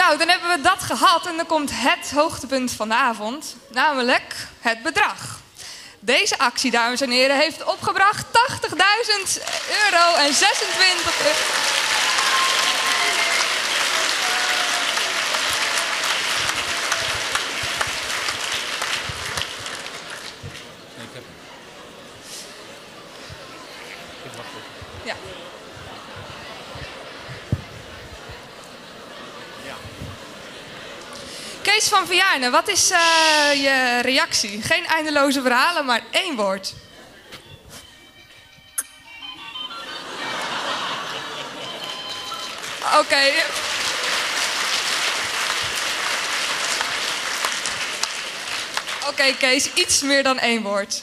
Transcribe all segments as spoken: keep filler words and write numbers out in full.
Nou, dan hebben we dat gehad en dan komt het hoogtepunt van de avond, namelijk het bedrag. Deze actie, dames en heren, heeft opgebracht tachtigduizend euro en zesentwintig euro. Ja. Kees van Vianen, wat is uh, je reactie? Geen eindeloze verhalen, maar één woord. Oké. Okay. Oké, okay, Kees, iets meer dan één woord.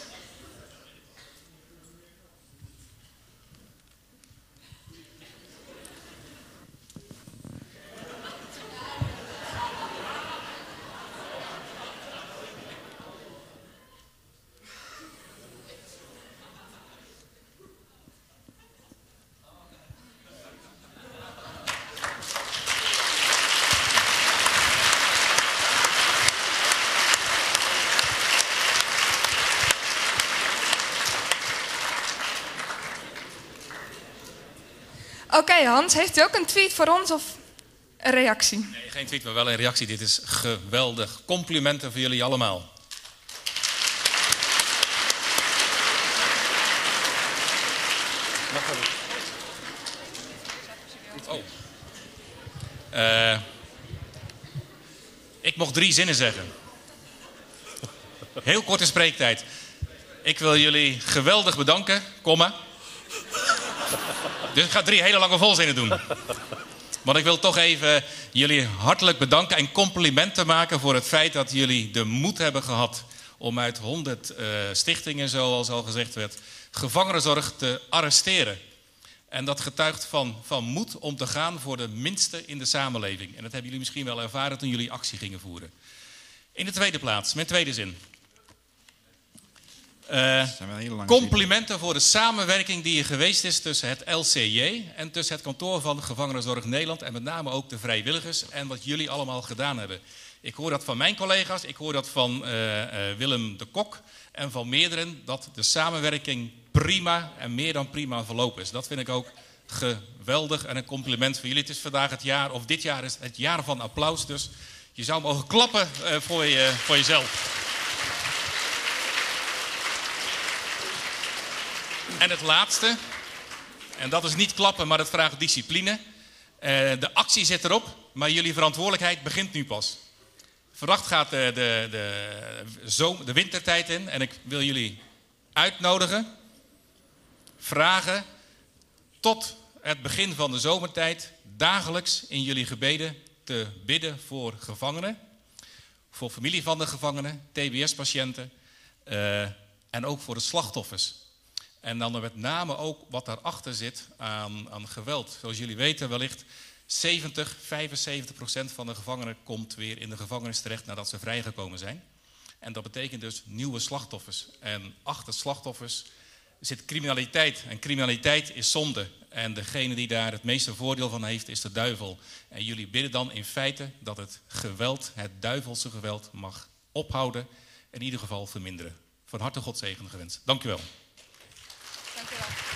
Oké, okay, Hans, heeft u ook een tweet voor ons of een reactie? Nee, geen tweet, maar wel een reactie. Dit is geweldig. Complimenten voor jullie allemaal. Oh. Uh, ik mocht drie zinnen zeggen. Heel korte spreektijd. Ik wil jullie geweldig bedanken, komma. Dus ik ga drie hele lange volzinnen doen. Want ik wil toch even jullie hartelijk bedanken en complimenten maken voor het feit dat jullie de moed hebben gehad om uit honderd uh, stichtingen, zoals al gezegd werd, gevangenenzorg te arresteren. En dat getuigt van, van moed om te gaan voor de minste in de samenleving. En dat hebben jullie misschien wel ervaren toen jullie actie gingen voeren. In de tweede plaats, mijn tweede zin. Uh, complimenten voor de samenwerking die er geweest is tussen het L C J en tussen het kantoor van Gevangenenzorg Nederland en met name ook de vrijwilligers en wat jullie allemaal gedaan hebben. Ik hoor dat van mijn collega's, ik hoor dat van uh, uh, Willem de Kok en van meerderen, dat de samenwerking prima en meer dan prima verlopen is. Dat vind ik ook geweldig en een compliment voor jullie. Het is vandaag het jaar, of dit jaar is het jaar van applaus, dus je zou mogen klappen uh, voor, je, voor jezelf. En het laatste, en dat is niet klappen, maar dat vraagt discipline. Uh, de actie zit erop, maar jullie verantwoordelijkheid begint nu pas. Vannacht gaat de, de, de, zomer, de wintertijd in en ik wil jullie uitnodigen, vragen tot het begin van de zomertijd dagelijks in jullie gebeden te bidden voor gevangenen, voor familie van de gevangenen, T B S-patiënten uh, en ook voor de slachtoffers. En dan met name ook wat daarachter zit aan, aan geweld. Zoals jullie weten wellicht zeventig, vijfenzeventig procent van de gevangenen komt weer in de gevangenis terecht nadat ze vrijgekomen zijn. En dat betekent dus nieuwe slachtoffers. En achter slachtoffers zit criminaliteit. En criminaliteit is zonde. En degene die daar het meeste voordeel van heeft is de duivel. En jullie bidden dan in feite dat het geweld, het duivelse geweld, mag ophouden. In ieder geval verminderen. Van harte God zegen gewenst. Dank u wel. Dank u wel.